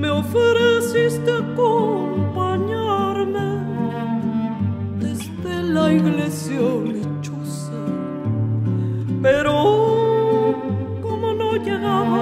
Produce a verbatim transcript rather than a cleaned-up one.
me ofreciste acompañarme desde la iglesia lechosa, pero como no llegaba